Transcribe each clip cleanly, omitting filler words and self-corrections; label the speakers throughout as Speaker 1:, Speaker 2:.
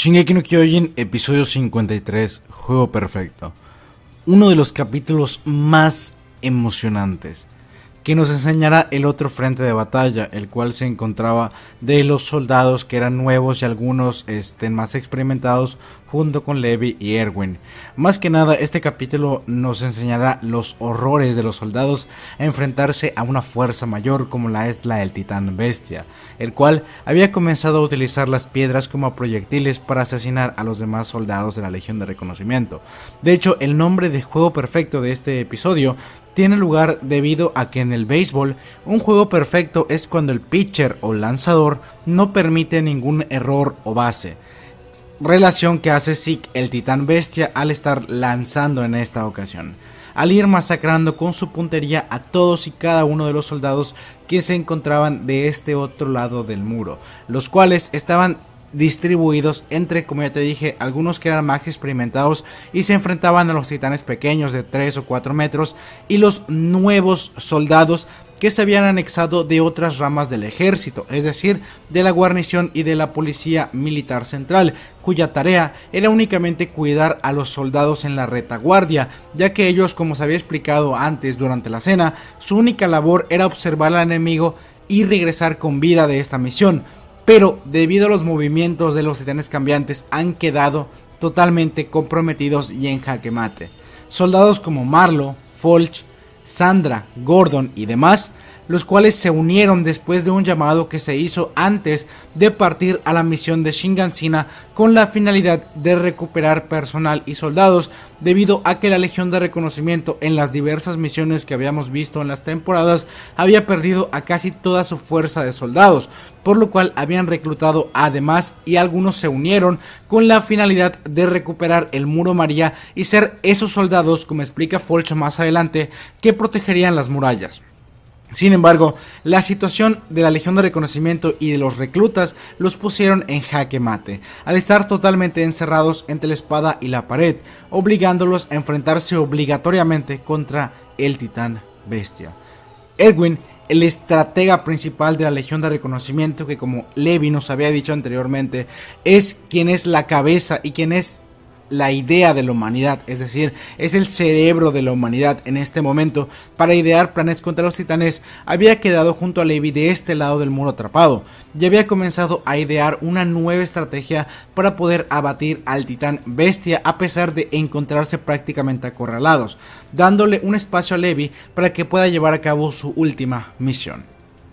Speaker 1: Shingeki no Kyojin, episodio 53, Juego Perfecto. Uno de los capítulos más emocionantes, que nos enseñará el otro frente de batalla, el cual se encontraba de los soldados que eran nuevos y algunos más experimentados, junto con Levi y Erwin. Más que nada, este capítulo nos enseñará los horrores de los soldados a enfrentarse a una fuerza mayor como la del Titán Bestia, el cual había comenzado a utilizar las piedras como proyectiles para asesinar a los demás soldados de la Legión de Reconocimiento. De hecho, el nombre de Juego Perfecto de este episodio tiene lugar debido a que en el béisbol, un juego perfecto es cuando el pitcher o lanzador no permite ningún error o base, relación que hace Zeke, el Titán Bestia, al estar lanzando en esta ocasión, al ir masacrando con su puntería a todos y cada uno de los soldados que se encontraban de este otro lado del muro, los cuales estaban distribuidos entre, como ya te dije, algunos que eran más experimentados y se enfrentaban a los titanes pequeños de 3 o 4 metros y los nuevos soldados que se habían anexado de otras ramas del ejército, es decir, de la guarnición y de la policía militar central, cuya tarea era únicamente cuidar a los soldados en la retaguardia, ya que ellos, como se había explicado antes durante la cena, su única labor era observar al enemigo y regresar con vida de esta misión. Pero debido a los movimientos de los titanes cambiantes han quedado totalmente comprometidos y en jaque mate. Soldados como Marlo, Folch, Sandra, Gordon y demás, los cuales se unieron después de un llamado que se hizo antes de partir a la misión de Shingansina con la finalidad de recuperar personal y soldados, debido a que la Legión de Reconocimiento en las diversas misiones que habíamos visto en las temporadas había perdido a casi toda su fuerza de soldados, por lo cual habían reclutado además y algunos se unieron con la finalidad de recuperar el Muro María y ser esos soldados, como explica Folch más adelante, que protegerían las murallas. Sin embargo, la situación de la Legión de Reconocimiento y de los reclutas los pusieron en jaque mate, al estar totalmente encerrados entre la espada y la pared, obligándolos a enfrentarse obligatoriamente contra el Titán Bestia. Erwin, el estratega principal de la Legión de Reconocimiento, que como Levi nos había dicho anteriormente, es quien es la cabeza y quien es la idea de la humanidad, es decir, es el cerebro de la humanidad en este momento para idear planes contra los titanes, había quedado junto a Levi de este lado del muro atrapado y había comenzado a idear una nueva estrategia para poder abatir al Titán Bestia a pesar de encontrarse prácticamente acorralados, dándole un espacio a Levi para que pueda llevar a cabo su última misión.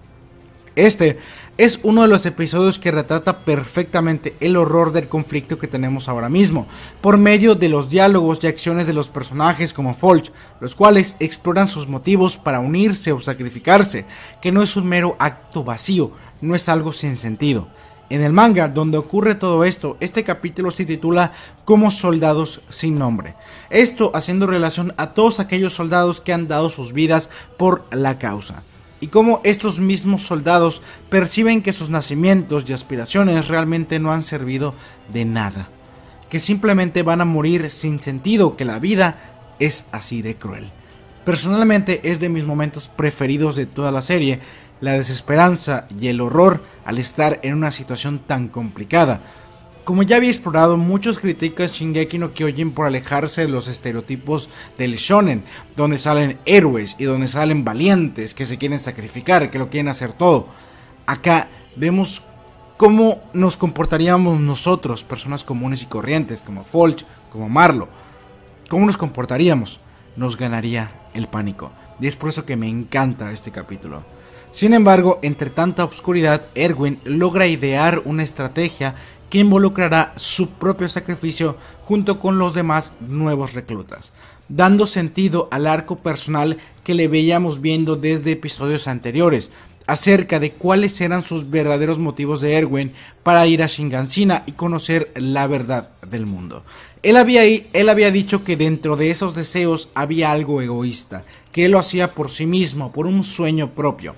Speaker 1: Este es uno de los episodios que retrata perfectamente el horror del conflicto que tenemos ahora mismo, por medio de los diálogos y acciones de los personajes como Folch, los cuales exploran sus motivos para unirse o sacrificarse, que no es un mero acto vacío, no es algo sin sentido. En el manga, donde ocurre todo esto, este capítulo se titula como Soldados sin Nombre. Esto haciendo relación a todos aquellos soldados que han dado sus vidas por la causa. Y cómo estos mismos soldados perciben que sus nacimientos y aspiraciones realmente no han servido de nada, que simplemente van a morir sin sentido, que la vida es así de cruel. Personalmente es de mis momentos preferidos de toda la serie, la desesperanza y el horror al estar en una situación tan complicada. Como ya había explorado, muchos critican Shingeki no Kyojin por alejarse de los estereotipos del shonen, donde salen héroes y donde salen valientes que se quieren sacrificar, que lo quieren hacer todo. Acá vemos cómo nos comportaríamos nosotros, personas comunes y corrientes, como Folch, como Marlo. ¿Cómo nos comportaríamos? Nos ganaría el pánico. Y es por eso que me encanta este capítulo. Sin embargo, entre tanta oscuridad, Erwin logra idear una estrategia que involucrará su propio sacrificio junto con los demás nuevos reclutas, dando sentido al arco personal que le veíamos viendo desde episodios anteriores, acerca de cuáles eran sus verdaderos motivos de Erwin para ir a Shingansina y conocer la verdad del mundo. Él había dicho que dentro de esos deseos había algo egoísta, que él lo hacía por sí mismo, por un sueño propio.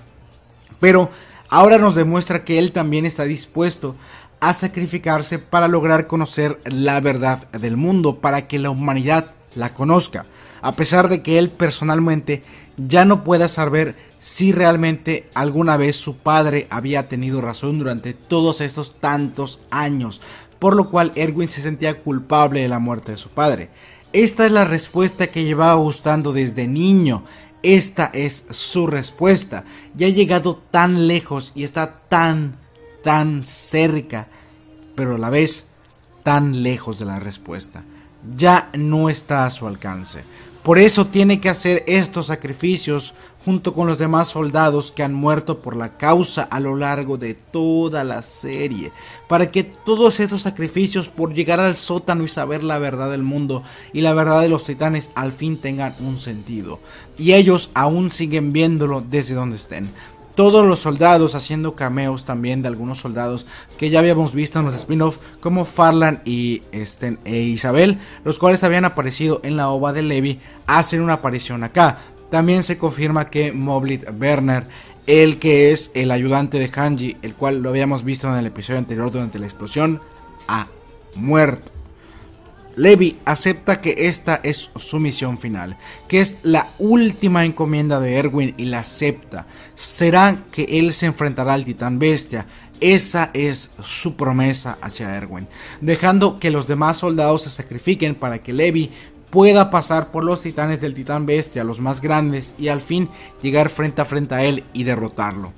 Speaker 1: Pero ahora nos demuestra que él también está dispuesto a sacrificarse para lograr conocer la verdad del mundo, para que la humanidad la conozca, a pesar de que él personalmente ya no pueda saber si realmente alguna vez su padre había tenido razón durante todos estos tantos años, por lo cual Erwin se sentía culpable de la muerte de su padre. Esta es la respuesta que llevaba buscando desde niño. Esta es su respuesta. Ya ha llegado tan lejos y está tan cerca, pero a la vez tan lejos de la respuesta. Ya no está a su alcance. Por eso tiene que hacer estos sacrificios junto con los demás soldados que han muerto por la causa a lo largo de toda la serie, para que todos estos sacrificios por llegar al sótano y saber la verdad del mundo y la verdad de los titanes al fin tengan un sentido. Y ellos aún siguen viéndolo desde donde estén. Todos los soldados haciendo cameos también de algunos soldados que ya habíamos visto en los spin-off, como Farlan y Isabel, los cuales habían aparecido en la ova de Levi, hacen una aparición acá. También se confirma que Moblit Werner, el que es el ayudante de Hanji, el cual lo habíamos visto en el episodio anterior durante la explosión, ha muerto. Levi acepta que esta es su misión final, que es la última encomienda de Erwin, y la acepta. Será que él se enfrentará al titán bestia. Esa es su promesa hacia Erwin, dejando que los demás soldados se sacrifiquen para que Levi pueda pasar por los titanes del titán bestia, los más grandes, y al fin llegar frente a frente a él y derrotarlo.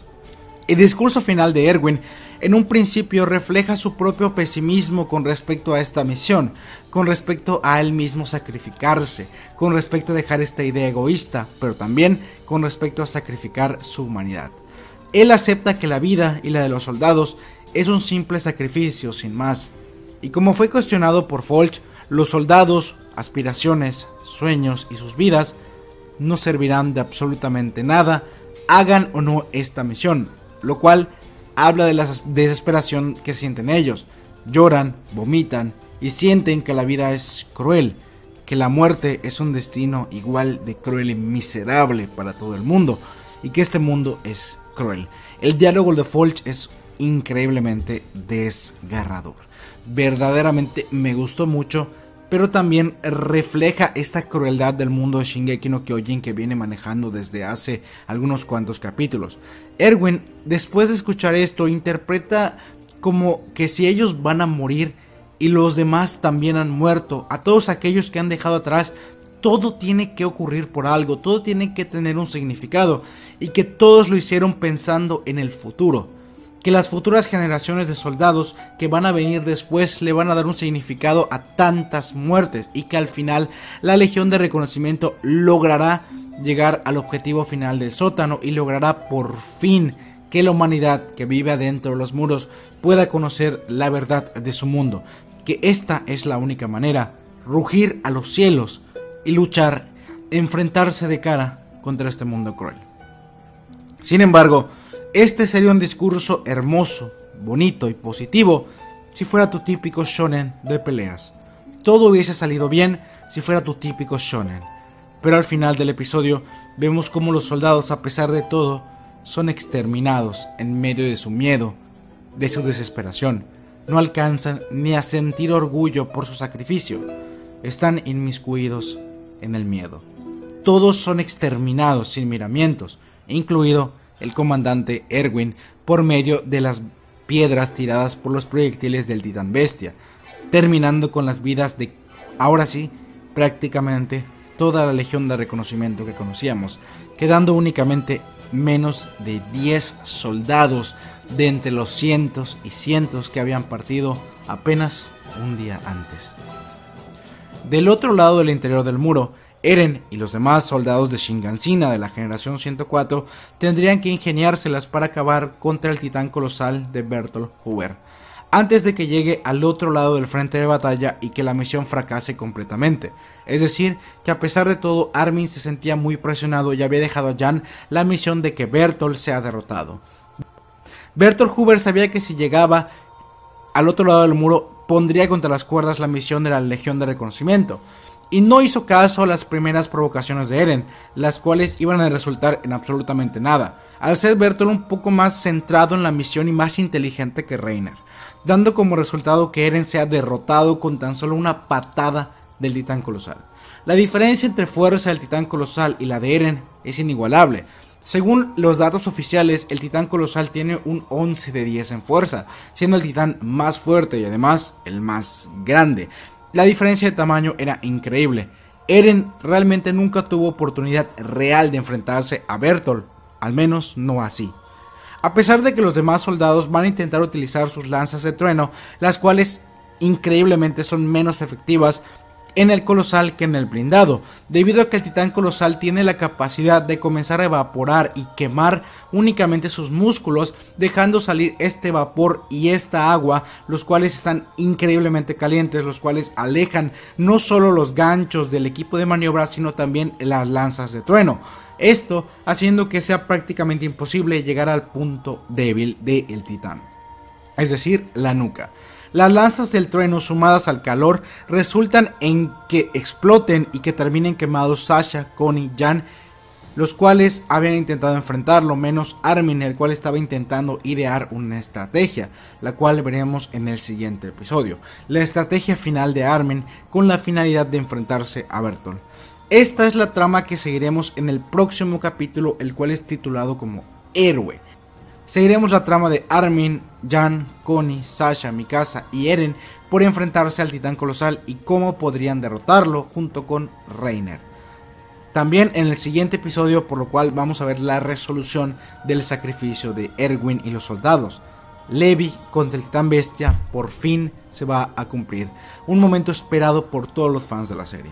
Speaker 1: El discurso final de Erwin en un principio refleja su propio pesimismo con respecto a esta misión, con respecto a él mismo sacrificarse, con respecto a dejar esta idea egoísta, pero también con respecto a sacrificar su humanidad. Él acepta que la vida y la de los soldados es un simple sacrificio sin más, y como fue cuestionado por Fulch, los soldados, aspiraciones, sueños y sus vidas no servirán de absolutamente nada, hagan o no esta misión, lo cual habla de la desesperación que sienten ellos. Lloran, vomitan y sienten que la vida es cruel, que la muerte es un destino igual de cruel y miserable para todo el mundo, y que este mundo es cruel. El diálogo de Fulch es increíblemente desgarrador. Verdaderamente me gustó mucho, pero también refleja esta crueldad del mundo de Shingeki no Kyojin que viene manejando desde hace algunos cuantos capítulos. Erwin, después de escuchar esto, interpreta como que si ellos van a morir y los demás también han muerto, a todos aquellos que han dejado atrás, todo tiene que ocurrir por algo, todo tiene que tener un significado, y que todos lo hicieron pensando en el futuro. Que las futuras generaciones de soldados que van a venir después le van a dar un significado a tantas muertes, y que al final la Legión de Reconocimiento logrará llegar al objetivo final del sótano y logrará por fin que la humanidad que vive adentro de los muros pueda conocer la verdad de su mundo, que esta es la única manera: rugir a los cielos y luchar, enfrentarse de cara contra este mundo cruel. Sin embargo, este sería un discurso hermoso, bonito y positivo si fuera tu típico shonen de peleas. Todo hubiese salido bien si fuera tu típico shonen. Pero al final del episodio vemos cómo los soldados, a pesar de todo, son exterminados en medio de su miedo, de su desesperación. No alcanzan ni a sentir orgullo por su sacrificio. Están inmiscuidos en el miedo. Todos son exterminados sin miramientos, incluido el comandante Erwin, por medio de las piedras tiradas por los proyectiles del titán bestia, terminando con las vidas de, ahora sí, prácticamente toda la Legión de Reconocimiento que conocíamos, quedando únicamente menos de 10 soldados de entre los cientos y cientos que habían partido apenas un día antes. Del otro lado del interior del muro, Eren y los demás soldados de Shingansina de la generación 104 tendrían que ingeniárselas para acabar contra el titán colosal de Bertolt Hoover, antes de que llegue al otro lado del frente de batalla y que la misión fracase completamente. Es decir, que a pesar de todo, Armin se sentía muy presionado y había dejado a Jan la misión de que Bertolt sea derrotado. Bertolt Hoover sabía que si llegaba al otro lado del muro, pondría contra las cuerdas la misión de la Legión de Reconocimiento, y no hizo caso a las primeras provocaciones de Eren, las cuales iban a resultar en absolutamente nada, al ser Bertolt un poco más centrado en la misión y más inteligente que Reiner, dando como resultado que Eren sea derrotado con tan solo una patada del titán colosal. La diferencia entre fuerza del titán colosal y la de Eren es inigualable, Según los datos oficiales, el titán colosal tiene un 11 de 10 en fuerza, siendo el titán más fuerte y además el más grande. La diferencia de tamaño era increíble. Eren realmente nunca tuvo oportunidad real de enfrentarse a Bertolt, al menos no así. A pesar de que los demás soldados van a intentar utilizar sus lanzas de trueno, las cuales increíblemente son menos efectivas en el colosal que en el blindado, debido a que el titán colosal tiene la capacidad de comenzar a evaporar y quemar únicamente sus músculos, dejando salir este vapor y esta agua, los cuales están increíblemente calientes, los cuales alejan no solo los ganchos del equipo de maniobra, sino también las lanzas de trueno. Esto haciendo que sea prácticamente imposible llegar al punto débil del titán, es decir, la nuca. Las lanzas del trueno sumadas al calor resultan en que exploten y que terminen quemados Sasha, Connie, Jan, los cuales habían intentado enfrentarlo, menos Armin, el cual estaba intentando idear una estrategia, la cual veremos en el siguiente episodio. La estrategia final de Armin con la finalidad de enfrentarse a Bertolt. Esta es la trama que seguiremos en el próximo capítulo, el cual es titulado como Héroe. Seguiremos la trama de Armin, Jan, Connie, Sasha, Mikasa y Eren por enfrentarse al titán colosal y cómo podrían derrotarlo junto con Reiner. También en el siguiente episodio, por lo cual vamos a ver la resolución del sacrificio de Erwin y los soldados. Levi contra el titán bestia por fin se va a cumplir. Un momento esperado por todos los fans de la serie.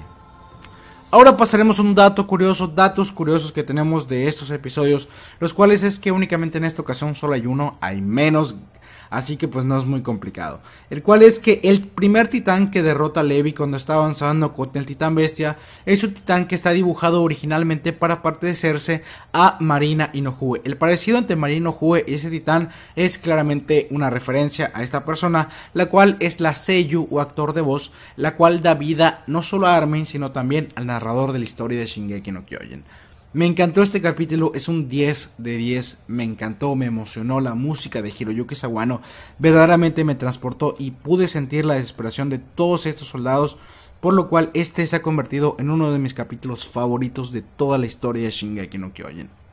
Speaker 1: Ahora pasaremos a un datos curiosos que tenemos de estos episodios, los cuales es que únicamente en esta ocasión solo hay uno, hay menos, así que pues no es muy complicado. El cual es que el primer titán que derrota a Levi cuando está avanzando con el titán bestia es un titán que está dibujado originalmente para parecerse a Marina Inoue. El parecido entre Marina Inoue y ese titán es claramente una referencia a esta persona, la cual es la seiyuu o actor de voz, la cual da vida no solo a Armin sino también al narrador de la historia de Shingeki no Kyojin. Me encantó este capítulo, es un 10 de 10, me encantó, me emocionó la música de Hiroyuki Sawano, verdaderamente me transportó y pude sentir la desesperación de todos estos soldados, por lo cual este se ha convertido en uno de mis capítulos favoritos de toda la historia de Shingeki no Kyojin.